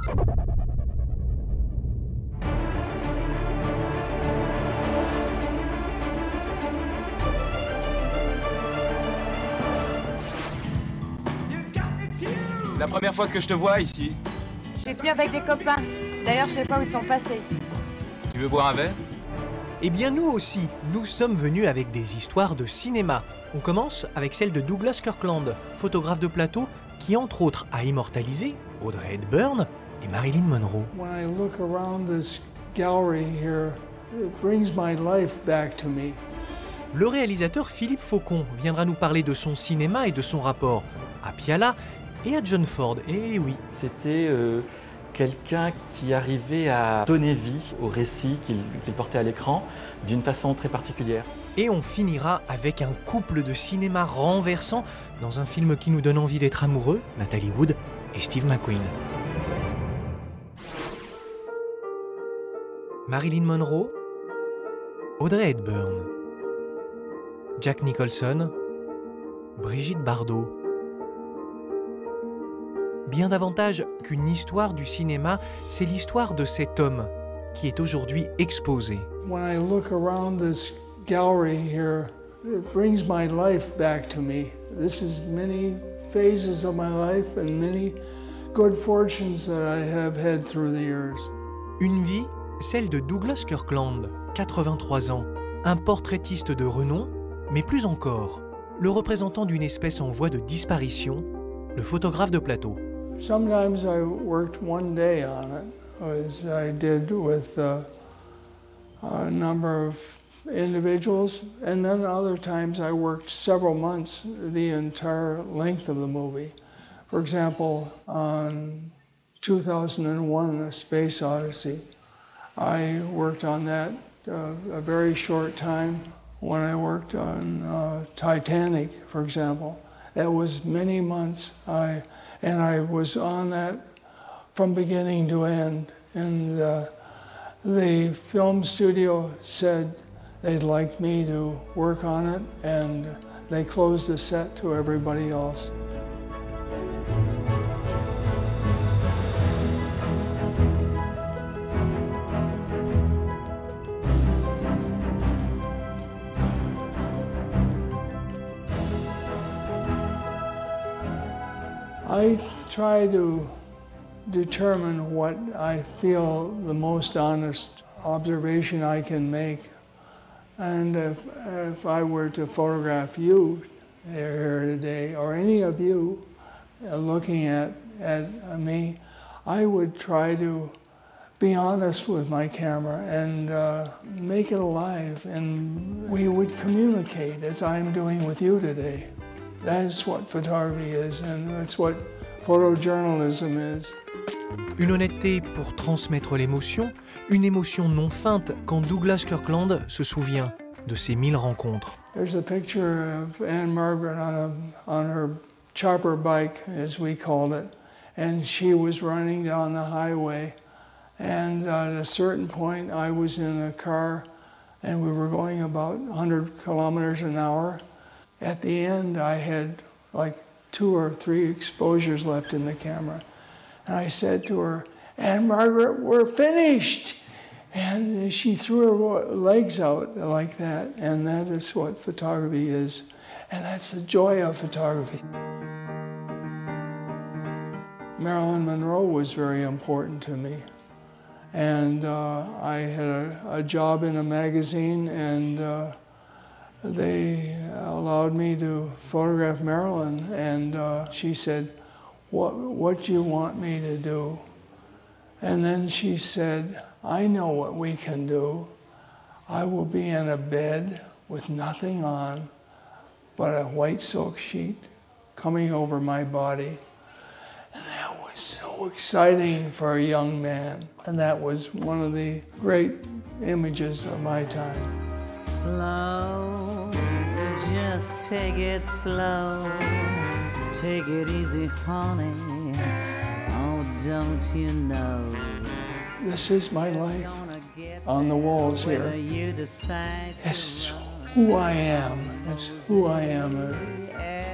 La première fois que je te vois ici. Je suis venue avec des copains. D'ailleurs, je sais pas où ils sont passés. Tu veux boire un verre? Eh bien nous aussi, nous sommes venus avec des histoires de cinéma. On commence avec celle de Douglas Kirkland, photographe de plateau qui entre autres a immortalisé Audrey Hepburn et Marilyn Monroe. When I look around this gallery here, it brings my life back to me. Le réalisateur Philippe Faucon viendra nous parler de son cinéma et de son rapport à Piala et à John Ford. Eh oui. C'était quelqu'un qui arrivait à donner vie au récit qu'il portait à l'écran d'une façon très particulière. Et on finira avec un couple de cinéma renversant dans un film qui nous donne envie d'être amoureux, Natalie Wood et Steve McQueen. Marilyn Monroe, Audrey Hepburn, Jack Nicholson, Brigitte Bardot. Bien davantage qu'une histoire du cinéma, c'est l'histoire de cet homme qui est aujourd'hui exposé. When I look around this gallery here, it brings my life back to me. This is many phases of my life and many good fortunes that I have had through the years. Une vie, celle de Douglas Kirkland, 83 ans, un portraitiste de renom, mais plus encore, le représentant d'une espèce en voie de disparition, le photographe de plateau. Sometimes I worked one day on it, as I did with a number of individuals, and then other times I worked several months, the entire length of the movie. For example, on 2001, A Space Odyssey, I worked on that a very short time. When I worked on Titanic, for example, that was many months. And I was on that from beginning to end. And the film studio said they'd like me to work on it, and they closed the set to everybody else. I try to determine what I feel the most honest observation I can make. And if I were to photograph you here today, or any of you looking at me, I would try to be honest with my camera and make it alive, and we would communicate as I'm doing with you today. That's what photography is, and that's what photojournalism is. Une honnêteté pour transmettre l'émotion, une émotion non feinte quand Douglas Kirkland se souvient de ses 1000 rencontres. There's a picture of Anne Margaret on her chopper bike, as we called it, and she was running down the highway, and at a certain point I was in a car and we were going about 100 kilometers an hour. At the end, I had like 2 or 3 exposures left in the camera. And I said to her, "Anne Margaret, we're finished." And she threw her legs out like that. And that is what photography is. And that's the joy of photography. Marilyn Monroe was very important to me. And I had a job in a magazine, and they allowed me to photograph Marilyn, and she said, what do you want me to do? And then she said, I know what we can do. I will be in a bed with nothing on but a white silk sheet coming over my body. And that was so exciting for a young man. And that was one of the great images of my time. Slow, just take it slow, take it easy, honey, oh, don't you know? This is my life on the walls here. It's who I am. It's who I am.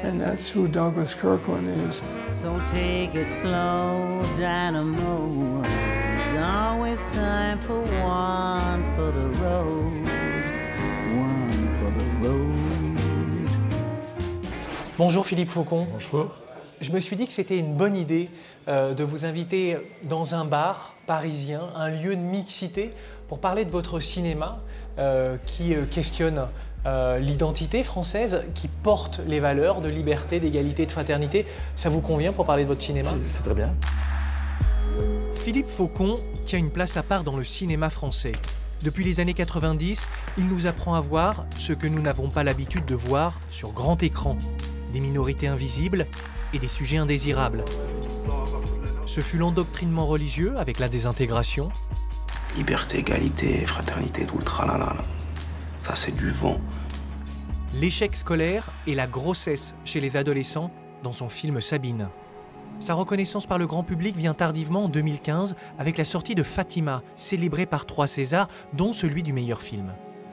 And that's who Douglas Kirkland is. So take it slow, Dynamo. There's always time for one for the road. One for the road. Bonjour Philippe Faucon. Bonjour. Je me suis dit que c'était une bonne idée de vous inviter dans un bar parisien, un lieu de mixité, pour parler de votre cinéma qui questionne l'identité française, qui porte les valeurs de liberté, d'égalité, de fraternité. Ça vous convient pour parler de votre cinéma? C'est très bien. Philippe Faucon tient une place à part dans le cinéma français. Depuis les années 90, il nous apprend à voir ce que nous n'avons pas l'habitude de voir sur grand écran. Des minorités invisibles et des sujets indésirables. Ce fut l'endoctrinement religieux avec la désintégration. Liberté, égalité, fraternité, tout le tralala. Ça, c'est du vent. L'échec scolaire et la grossesse chez les adolescents dans son film Sabine. Sa reconnaissance par le grand public vient tardivement en 2015 avec la sortie de Fatima, célébrée par 3 Césars, dont celui du meilleur film.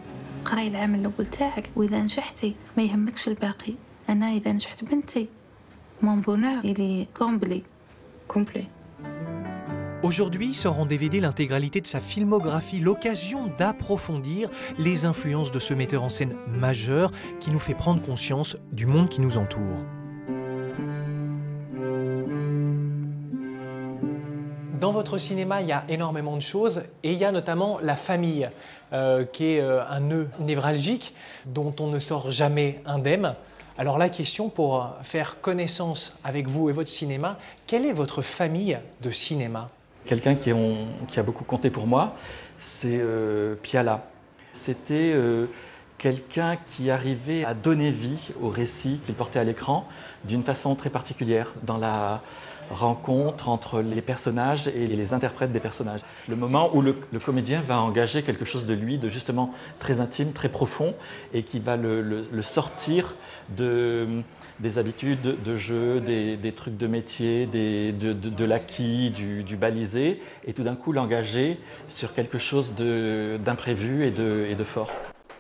Aujourd'hui sort en DVD l'intégralité de sa filmographie, l'occasion d'approfondir les influences de ce metteur en scène majeur qui nous fait prendre conscience du monde qui nous entoure. Dans votre cinéma, il y a énormément de choses et il y a notamment la famille qui est un nœud névralgique dont on ne sort jamais indemne. Alors la question pour faire connaissance avec vous et votre cinéma, quelle est votre famille de cinéma? Quelqu'un qui a beaucoup compté pour moi, c'est Piala. C'était quelqu'un qui arrivait à donner vie au récit qu'il portait à l'écran d'une façon très particulière, dans la rencontre entre les personnages et les interprètes des personnages. Le moment où le comédien va engager quelque chose de lui, de justement très intime, très profond, et qui va le sortir des habitudes de jeu, des trucs de métier, de l'acquis, du balisé, et tout d'un coup l'engager sur quelque chose d'imprévu et de fort.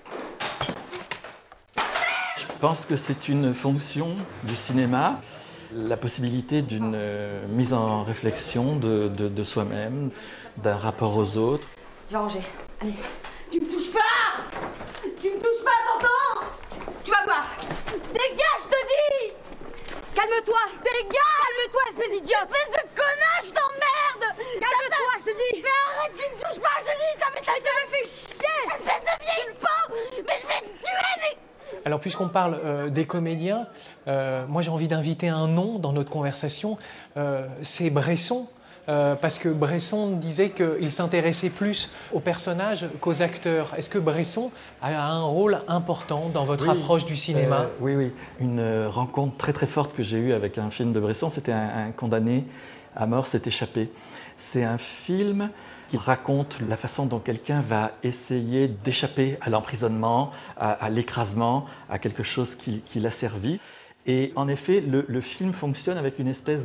Je pense que c'est une fonction du cinéma, la possibilité d'une mise en réflexion de soi-même, d'un rapport aux autres. Je vais ranger. Allez. Tu me touches pas! Tu me touches pas, t'entends? Tu vas voir. Dégage, je te dis! Calme-toi! Calme-toi, espèce d'idiote! Espèce de connasse, je t'emmerde! Calme-toi, je te dis! Mais arrête, tu me touches pas, je te dis! Tu me fais chier! Espèce de vieille peau! Mais je vais te tuer, mais... Alors puisqu'on parle des comédiens, moi j'ai envie d'inviter un nom dans notre conversation, c'est Bresson. Parce que Bresson disait qu'il s'intéressait plus aux personnages qu'aux acteurs. Est-ce que Bresson a un rôle important dans votre approche du cinéma? Oui. Une rencontre très très forte que j'ai eue avec un film de Bresson, c'était un condamné à mort s'est échappé. C'est un film qui raconte la façon dont quelqu'un va essayer d'échapper à l'emprisonnement, à l'écrasement, à quelque chose qui l'a servi. Et en effet, le film fonctionne avec une espèce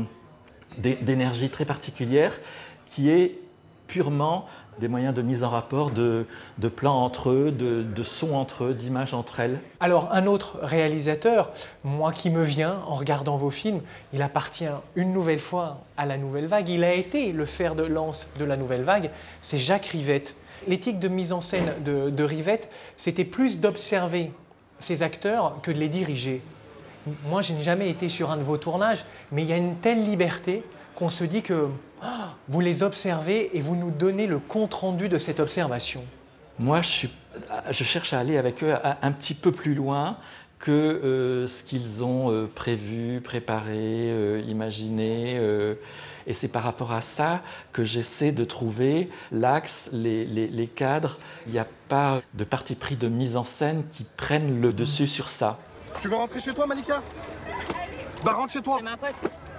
d'énergie très particulière qui est purement des moyens de mise en rapport, de plans entre eux, de sons entre eux, d'images entre elles. Alors un autre réalisateur, moi qui me vient en regardant vos films, il appartient une nouvelle fois à la Nouvelle Vague, il a été le fer de lance de la Nouvelle Vague, c'est Jacques Rivette. L'éthique de mise en scène de Rivette, c'était plus d'observer ces acteurs que de les diriger. Moi, je n'ai jamais été sur un de vos tournages, mais il y a une telle liberté qu'on se dit que vous les observez et vous nous donnez le compte-rendu de cette observation. Moi, je cherche à aller avec eux un petit peu plus loin que ce qu'ils ont prévu, préparé, imaginé. Et c'est par rapport à ça que j'essaie de trouver l'axe, les cadres. Il n'y a pas de parti pris de mise en scène qui prennent le dessus sur ça. Tu veux rentrer chez toi, Malika? Bah rentre chez toi. C'est ma pote.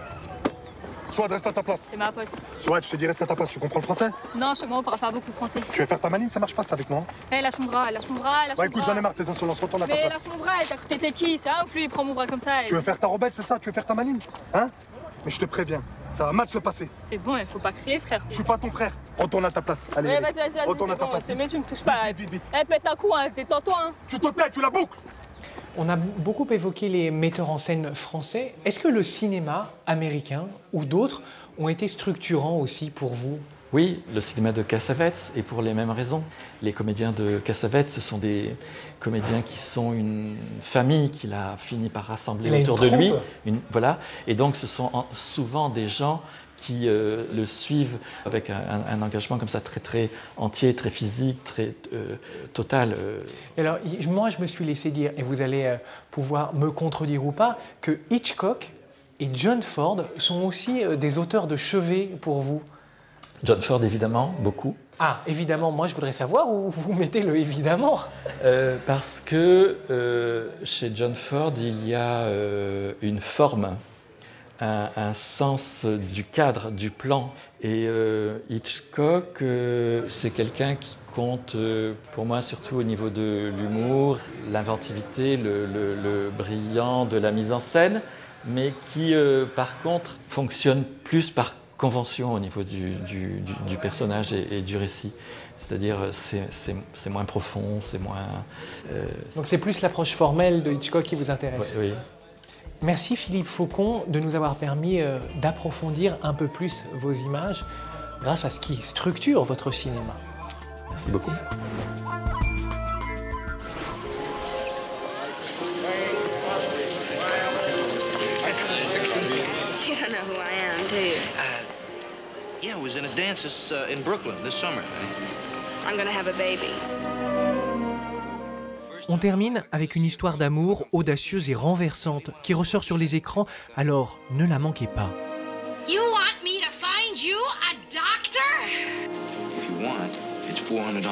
Soit reste à ta place. C'est ma pote. Soit je te dis reste à ta place. Tu comprends le français? Non, chez moi, on parle pas beaucoup français. Tu veux faire ta maline? Ça marche pas ça avec moi. Hé, lâche mon bras, lâche mon bras, lâche Bah mon écoute, bras. j'en ai marre de tes insolences. Retourne à ta Mais place. lâche mon bras, t'as cru que t'étais qui? C'est un ouf, lui, il prend mon bras comme ça. Tu veux faire ta robette, c'est ça? Tu veux faire ta maline? Hein? Mais je te préviens, ça va mal se passer. C'est bon, il faut pas crier, frère. Je suis pas ton frère. Retourne à ta place. Allez, Mais allez. vas-y, Retourne à c'est ta bon, place. c'est mieux, tu me touches pas. Vite. Hé, pète un coup, hein, détends-toi, hein. Tu te tais, tu la boucles. On a beaucoup évoqué les metteurs en scène français. Est-ce que le cinéma américain ou d'autres ont été structurants aussi pour vous? Oui, le cinéma de Cassavetes, et pour les mêmes raisons. Les comédiens de Cassavetes, ce sont des comédiens qui sont une famille qu'il a fini par rassembler autour de lui. Voilà. Et donc, ce sont souvent des gens qui le suivent avec un engagement comme ça très entier, très physique, très total. Alors, moi, je me suis laissé dire, et vous allez pouvoir me contredire ou pas, que Hitchcock et John Ford sont aussi des auteurs de chevet pour vous. John Ford, évidemment, beaucoup. Ah, évidemment, moi je voudrais savoir où vous mettez le évidemment. Parce que chez John Ford, il y a une forme, un sens du cadre, du plan. Et Hitchcock, c'est quelqu'un qui compte, pour moi, surtout au niveau de l'humour, l'inventivité, le brillant de la mise en scène, mais qui, par contre, fonctionne plus par convention au niveau du personnage et du récit. C'est-à-dire, c'est moins profond, c'est moins... Donc c'est plus l'approche formelle de Hitchcock qui vous intéresse. Oui. Merci Philippe Faucon de nous avoir permis d'approfondir un peu plus vos images grâce à ce qui structure votre cinéma. Merci beaucoup. You don't know who I am, do you? Yeah, I was in a dance in Brooklyn this summer. I'm gonna have a baby. On termine avec une histoire d'amour audacieuse et renversante qui ressort sur les écrans, alors ne la manquez pas. You want me to find you a doctor? If you want, it's $400.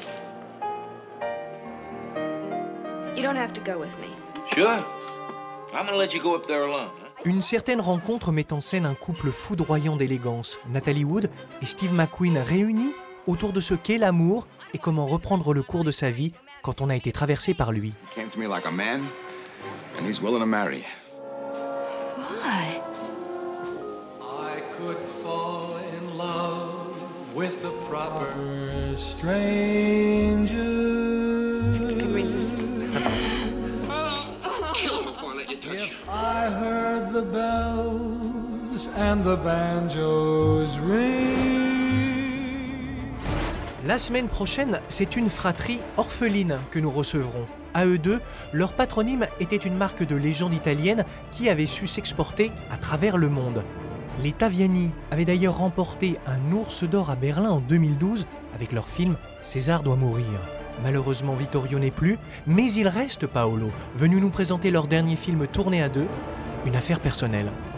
You don't have to go with me. Sure. I'm gonna let you go up there alone. Une certaine rencontre met en scène un couple foudroyant d'élégance, Natalie Wood et Steve McQueen réunis autour de ce qu'est l'amour et comment reprendre le cours de sa vie quand on a été traversé par lui. Came to me like a man, and he's willing to marry. Why? I could fall in love with the proper stranger. I heard the bells and the banjos ring. La semaine prochaine, c'est une fratrie orpheline que nous recevrons. À eux deux, leur patronyme était une marque de légende italienne qui avait su s'exporter à travers le monde. Les Taviani avaient d'ailleurs remporté un ours d'or à Berlin en 2012 avec leur film « César doit mourir ». Malheureusement, Vittorio n'est plus, mais il reste Paolo, venu nous présenter leur dernier film tourné à deux, une affaire personnelle.